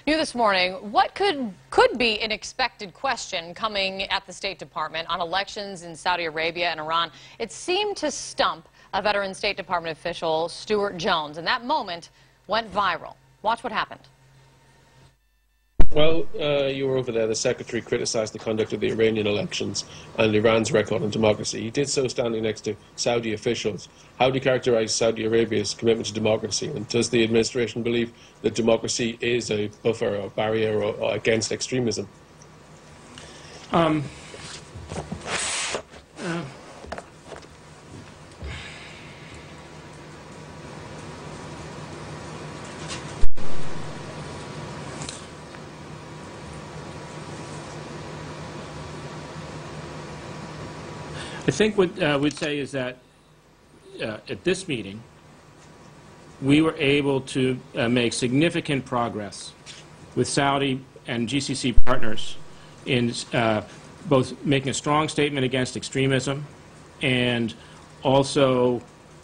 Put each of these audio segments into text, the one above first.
New this morning, what could be an expected question coming at the State Department on elections in Saudi Arabia and Iran? It seemed to stump a veteran State Department official, Stuart Jones, and that moment went viral. Watch what happened. Well, you were over there. The Secretary criticised the conduct of the Iranian elections and Iran's record on democracy. He did so standing next to Saudi officials. How do you characterise Saudi Arabia's commitment to democracy? And does the administration believe that democracy is a buffer or barrier or against extremism? I think what we'd say is that at this meeting, we were able to make significant progress with Saudi and GCC partners in both making a strong statement against extremism and also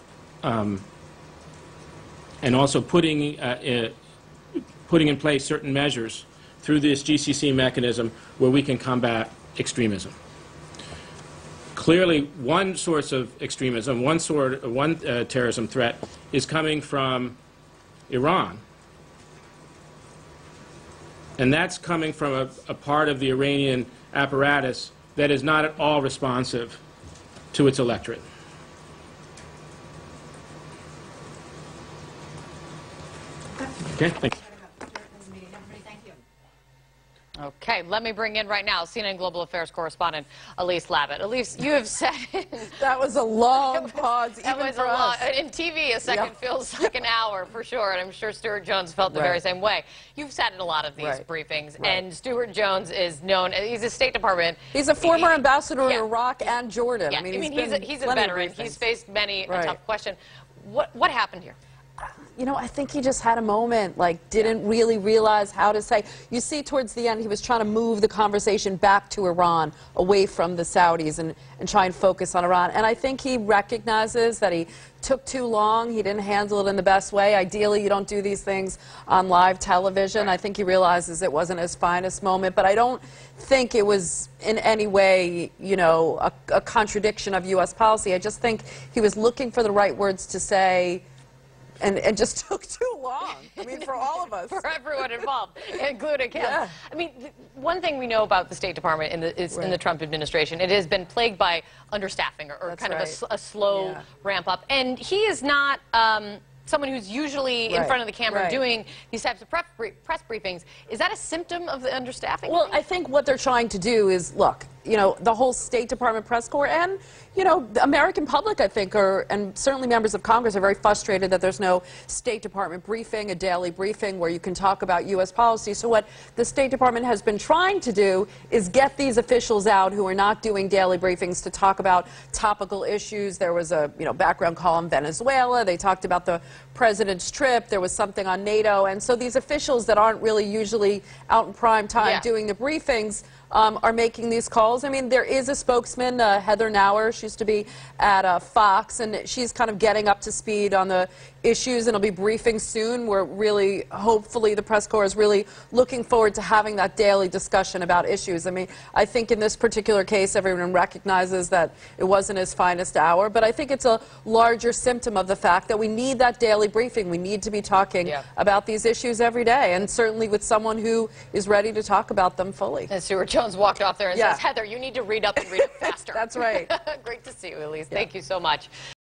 putting in place certain measures through this GCC mechanism where we can combat extremism. Clearly, one source of extremism, one terrorism threat is coming from Iran. And that's coming from a part of the Iranian apparatus that is not at all responsive to its electorate. Okay, thanks. Okay, let me bring in right now CNN Global Affairs correspondent Elise Labott. Elise, you have said that was a long pause, even for us. In TV, a second feels like an hour for sure, and I'm sure Stuart Jones felt the very same way. You've sat in a lot of these briefings, and Stuart Jones is known. He's a State Department. He's a former ambassador to Iraq and Jordan. I mean he's a veteran. He's faced many a tough question. What happened here? You know, I think he just had a moment, like, didn't really realize how to say. You see, towards the end, he was trying to move the conversation back to Iran, away from the Saudis, and try and focus on Iran. And I think he recognizes that he took too long. He didn't handle it in the best way. Ideally, you don't do these things on live television. I think he realizes it wasn't his finest moment. But I don't think it was in any way, you know, a contradiction of U.S. policy. I just think he was looking for the right words to say, and just took too long. I mean, for all of us. For everyone involved, including him. Yeah. I mean, one thing we know about the State Department in the Trump administration, it has been plagued by understaffing or kind of a slow ramp up. And he is not someone who's usually in front of the camera doing these types of press briefings. Is that a symptom of the understaffing? Well, I think what they're trying to do is, look, you know, the whole State Department press corps and, you know, the American public, I think, and certainly members of Congress are very frustrated that there's no State Department briefing, a daily briefing where you can talk about U.S. policy. So what the State Department has been trying to do is get these officials out who are not doing daily briefings to talk about topical issues. There was a, you know, background call on Venezuela. They talked about the president's trip. There was something on NATO. And so these officials that aren't really usually out in prime time doing the briefings are making these calls. I mean, there is a spokesman, Heather Nauer. She used to be at Fox, and she's kind of getting up to speed on the issues, and will be briefing soon. We're really, hopefully, the press corps is really looking forward to having that daily discussion about issues. I mean, I think in this particular case, everyone recognizes that it wasn't his finest hour, but I think it's a larger symptom of the fact that we need that daily briefing. We need to be talking about these issues every day, and certainly with someone who is ready to talk about them fully. And Stuart Jones walked off there and says, Heather, you need to read up and read it faster. That's right. Great to see you, Elise. Thank you so much.